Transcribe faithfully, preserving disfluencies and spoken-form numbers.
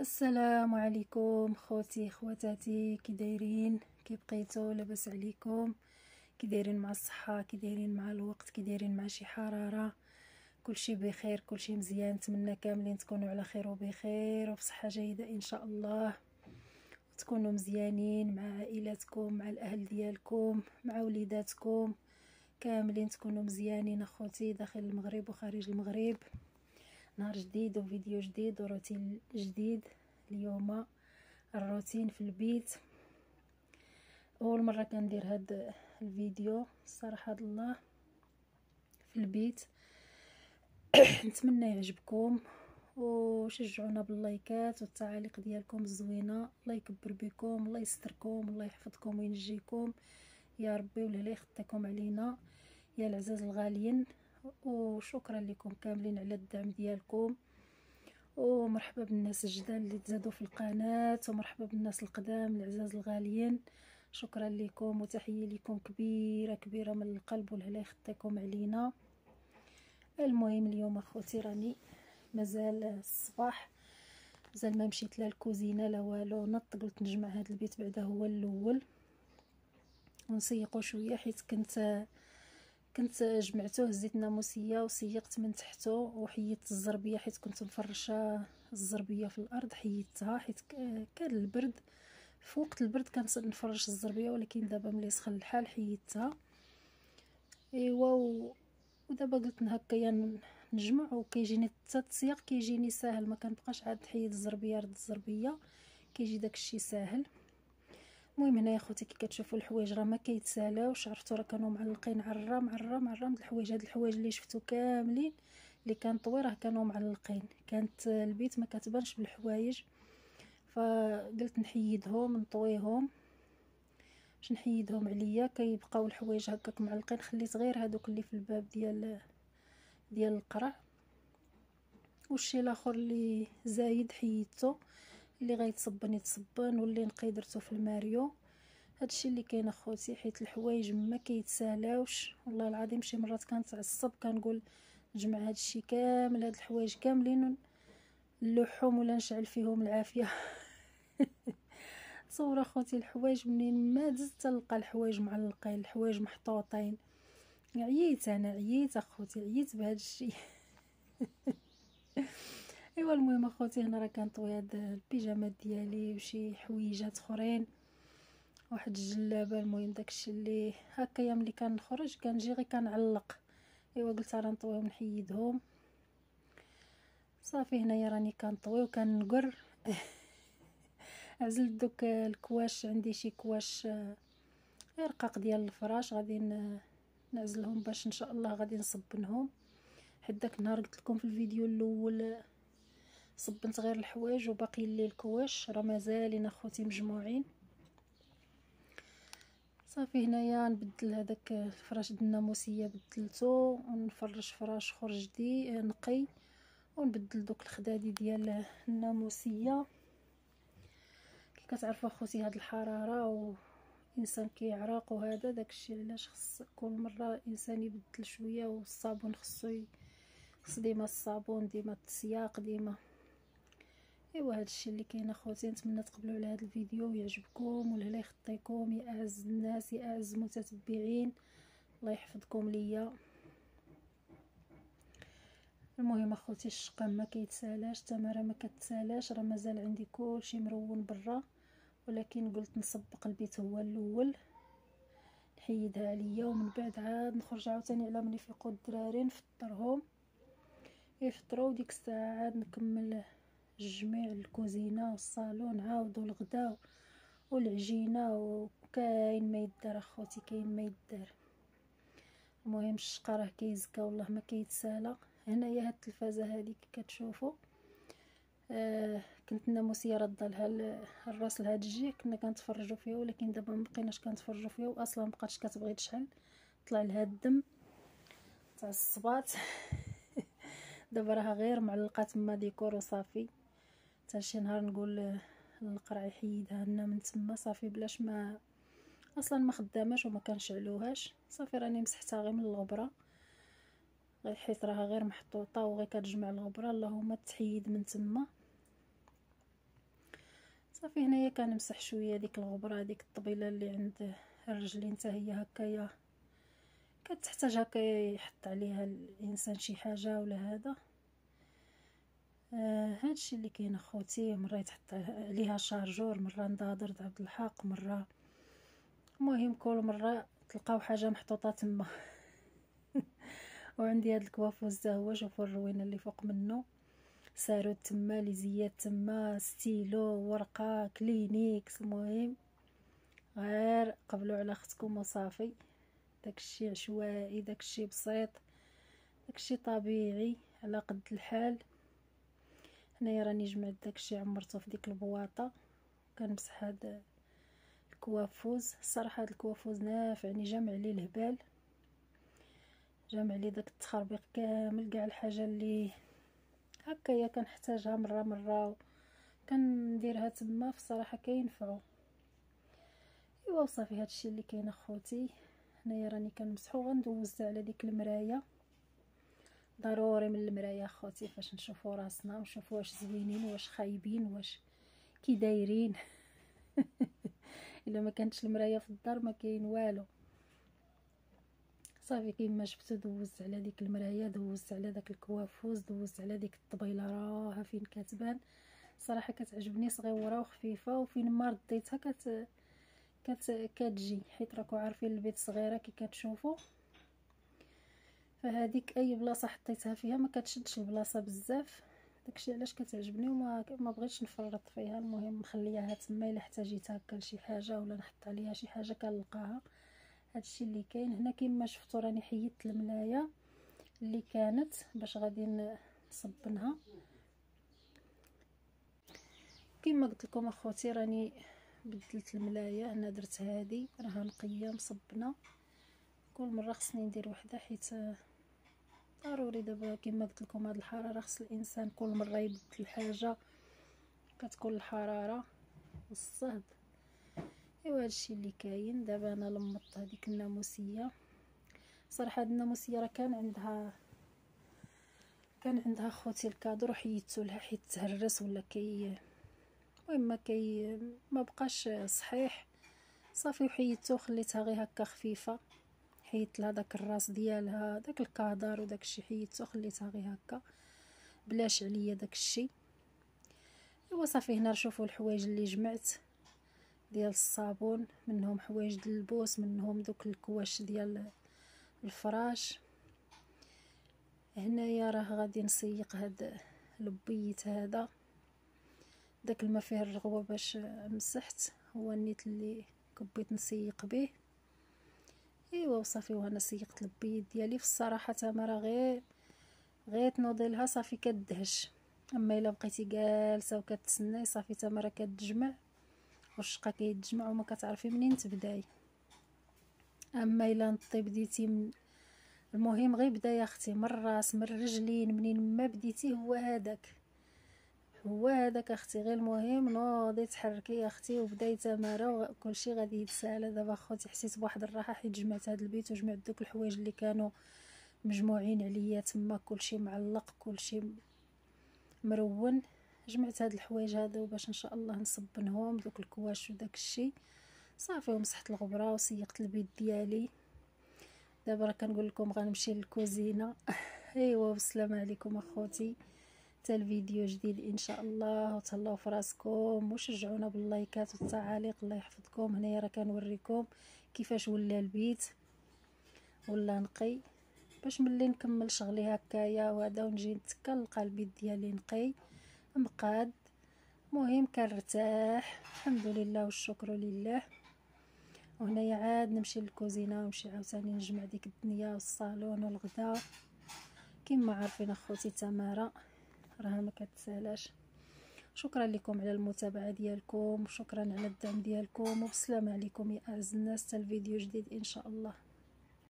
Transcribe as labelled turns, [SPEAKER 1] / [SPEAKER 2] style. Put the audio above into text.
[SPEAKER 1] السلام عليكم خوتي خواتاتي، كي دايرين؟ كي بقيتو؟ لاباس عليكم؟ كي دايرين مع الصحه؟ كي دايرين مع الوقت؟ كي دايرين مع شي حراره؟ كلشي بخير، كلشي مزيان. نتمنى كاملين تكونوا على خير وبخير وبصحه جيده ان شاء الله، وتكونوا مزيانين مع عائلاتكم، مع الاهل ديالكم، مع وليداتكم كاملين، تكونوا مزيانين اخوتي داخل المغرب وخارج المغرب. نهار جديد وفيديو جديد وروتين جديد. اليوم الروتين في البيت، اول مره كندير هاد الفيديو صراحه الله في البيت. نتمنى يعجبكم وشجعونا باللايكات والتعاليق ديالكم الزوينه. الله يكبر بكم، الله يستركم، الله يحفظكم وينجيكم يا ربي، ولا يخطيكم علينا يا العزاز الغاليين. وشكرا لكم كاملين على الدعم ديالكم، ومرحبا بالناس الجداد اللي تزادوا في القناه، ومرحبا بالناس القدام العزاز الغاليين. شكرا لكم وتحيه لكم كبيره كبيره من القلب، والهلا يخطيكم علينا. المهم اليوم اخوتي راني مازال الصباح، مازال ما مشيت لا الكوزينه لا والو. نط قلت نجمع هذا البيت بعدا هو الاول ونسيقو شويه، حيت كنت كنت جمعته، هزيت ناموسيه وسيقت من تحته وحيدت الزربيه، حيت كنت مفرشه الزربيه في الارض حيدتها حيت كان البرد. في وقت البرد كنصد نفرش الزربيه، ولكن دابا ملي سخن الحال حيدتها. ايوا ودابا قلت هكايا نجمع وكيجيني حتى التسياق كيجيني ساهل، ما كنبقاش عاد نحيد الزربيه رد الزربيه، كيجي داكشي ساهل. المهم هنايا خوتي كي كتشوفوا الحوايج راه ما كيتسالاوش، عرفتوا راه كانوا معلقين عرا معرا معرا من الحوايج. هاد الحوايج اللي شفتو كاملين اللي كنطوي راه كانوا معلقين، كانت البيت ما كتبانش بالحوايج، فقلت نحيدهم نطويهم باش نحيدهم عليا. كيبقاو الحوايج هكاك معلقين، خليت غير هادوك اللي في الباب ديال ديال القرع، والشي الاخر اللي زايد حيدته، اللي غيتصبن يتصبن واللي نقي درتو في الماريو. هادشي اللي كاين اخوتي، حيت الحوايج ما كيتسالاوش والله العظيم. شي مرات كنتعصب كنقول نجمع هادشي كامل، هاد الحوايج كاملين نلوحهم ولا نشعل فيهم العافيه. تصور اخوتي الحوايج منين ما دزت تلقى الحوايج معلقين، الحوايج محطوطين. عييت انا عييت اخوتي، عييت بهذا الشيء. ايوا المهم اخوتي هنا راه كنطوي هاد البيجامات ديالي وشي حويجات اخرين، واحد الجلابه. المهم داكشي اللي هكايا ملي كنخرج كنجي غير كنعلق. ايوا قلت راه نطويهم نحيدهم صافي. هنايا راني كنطوي وكنقر. عزلت دوك الكواش، عندي شي كواش رقاق ديال الفراش غادي نعزلهم باش ان شاء الله غادي نصبنهم. حيت داك النهار قلت لكم في الفيديو الاول صبنت غير الحوايج وباقي لي الكواش، راه مازالين اخوتي مجموعين. صافي هنايا نبدل هذاك الفراش ديال الناموسيه بدلته ونفرش فراش اخر جديد نقي، ونبدل دوك الخدادي ديال الناموسيه. كي كتعرفوا اخوتي هاد الحراره وانسان كيعرق وهذا داكشي علاش خص كل مره الانسان يبدل شويه، والصابون خصو خص ديما الصابون ديما التسياق ديما. ايوا هادشي اللي كاين اخوتي. نتمنى تقبلوا على هذا الفيديو ويعجبكم، والهلا يخطيكم يا اعز الناس يا اعز المتتبعين، الله يحفظكم ليا. المهم اخوتي الشقه ما كيتسالاش، التماره ما كتسالاش، راه مازال عندي كلشي مرون برا، ولكن قلت نسبق البيت هو الاول نحيدها عليا، ومن بعد عاد نخرج عاوتاني على من يفيقوا الدراري نفطرهم يفطروا، وديك الساعه عاد نكمل الجميع الكوزينه والصالون عاودوا الغداء والعجينه، وكاين ما يدار اخوتي كاين ما يدار. المهم الشقه راه كيزكى والله ما كيتسالى. هنايا هاد التلفازه هذه كتشوفوا آه كنت الناموسيه رده لها الراس لهاد الجهه، كنا كنتفرجوا فيها، ولكن دابا ما بقيناش كنتفرجوا فيها، واصلا مبقاتش كتبغي تشعل، طلع لها الدم تاع الصباط. دابا راها غير معلقه تما ديكور وصافي. حتى شي نهار نقول القرع يحيدها لنا من تما صافي، بلاش ما اصلا ما خداماش وما كنشعلوهاش. صافي راني مسحتها غير من الغبره، غير حيت راها غير محطوطه وغير كتجمع الغبره، اللهم تحيد من تما. صافي هنايا كنمسح شويه ديك الغبره ديك الطبيله اللي عند الرجلين حتى هي هكايا كتحتاج هكا يحط عليها الانسان شي حاجه ولا هذا. آه هادشي اللي كاين اخوتي. مره يتحط عليها شارجور، مره نضادر عبد الحق، مره المهم كل مره تلقاو حاجه محطوطه تما. وعندي هاد الكوافوز تا هو، شوفوا الروينه اللي فوق منه، سارود تما، ليزيات تما، ستيلو، ورقه، كلينيكس. المهم غير قبلوا على اختكم وصافي. داكشي عشوائي، داكشي بسيط، داكشي طبيعي على قد الحال. هنايا راني جمعت داكشي عمرته في ديك البواطه. كنمسح هاد الكوافوز. الصراحه هاد الكوافوز نافعني، جامع لي الهبال، جامع لي داك التخربيق كامل، كاع الحاجه اللي هكايا كنحتاجها مره مره كنديرها تما. في الصراحه كينفعوا. ايوا وصافي هادشي اللي كاين اخوتي. هنايا راني كنمسحو. غندوز على ديك المرايه، ضروري من المرايه اخوتي فاش نشوفوا راسنا ونشوفوا واش زوينين واش خايبين واش كي دايرين. الا ما كانتش المرايه في الدار ما كاين والو. صافي كيما شفتوا دوزت على ديك المرايه، دوزت على داك الكوافوز، دوزت على ديك الطبيله راها فين كتبان. صراحه كتعجبني، صغيره وخفيفه، وفين ما رديتها كت كت كتجي، حيت راكو عارفين البيت صغيره كي كتشوفوا. فهاديك اي بلاصه حطيتها فيها ما كتشدش البلاصه بزاف، داكشي علاش كتعجبني وما ما بغيتش نفرط فيها. المهم مخلياها تما، الا احتاجيت هكا لشي حاجه ولا نحط عليها شي حاجه كنلقاها. هادشي اللي كاين هنا. كيما شفتوا راني حيدت الملايه اللي كانت باش غادي نصبنها. كيما قلت لكم اخوتي راني بدلت الملايه. انا درت هذه راها نقيه مصبنه. كل مره خصني ندير وحده حيت ضروري. دابا كيما قلت لكم هاد الحراره خص الانسان كل مره يبدل الحاجه، كتكون الحراره والصهد. ايوا هادشي اللي كاين. دابا انا لمطت هذيك الناموسيه. صراحه هاد الناموسيه راه كان عندها كان عندها خوتي الكادر وحيدتو لها حيت تهرس ولا كي المهم ما كي ما بقاش صحيح. صافي وحيدتو وخليتها غير هكا خفيفه. حيدت لها داك الراس ديالها، داك الكادر وداك الشيء حيدته خليتها غير هكا بلاش عليا داك الشيء. ايوا صافي هنا شوفوا الحوايج اللي جمعت ديال الصابون، منهم حوايج ديال البوس، منهم دوك الكواش ديال الفراش. هنايا راه غادي نسيق هاد البيت هذا. داك الماء فيه الرغوه باش مسحت، هو النيت اللي كبيت نسيق به. ايوا وصافي وانا سيقت البيض ديالي. في الصراحه تماره غير غير تنوضي لها صافي كدهش. اما الا بقيتي جالسه وكتسناي صافي تماره كتجمع والشقه كيتجمع وما كتعرفي منين تبداي. اما الا نطي بديتي من المهم غير بدا يا اختي من الراس من الرجلين، منين ما بديتي هو هذاك هو هذاك اختي. غير المهم نوضي تحركي يا اختي وبداي تماره وكلشي غادي يتسالى. دابا اخوتي حسيت بواحد الراحه حيت جمعت هذا البيت وجمعت دوك الحوايج اللي كانوا مجموعين عليا تما، كلشي معلق كلشي مرون. جمعت هاد الحوايج هادو باش ان شاء الله نصبنهم دوك الكواش وداك الشيء. صافي ومسحت الغبره وسيقت البيت ديالي. دابا راه كنقول لكم غنمشي للكوزينه. ايوا والسلام عليكم اخوتي، حتى الفيديو جديد ان شاء الله. وتهلاو في راسكم وشجعونا باللايكات والتعاليق. الله يحفظكم. هنايا راه كنوريكم كيفاش ولا البيت ولا نقي، باش ملي نكمل شغلي هكايا وهذا ونجي نتكا نلقى البيت ديالي نقي مقاد. مهم كنرتاح الحمد لله والشكر لله. وهنايا عاد نمشي للكوزينه ونمشي عاوتاني نجمع ديك الدنيا والصالون والغدا. كما عارفين اخوتي تماره راها ما كتسالاش. شكرا لكم على المتابعه ديالكم وشكرا على الدعم ديالكم، وبسلام عليكم يا اعز الناس. حتى الفيديو جديد ان شاء الله.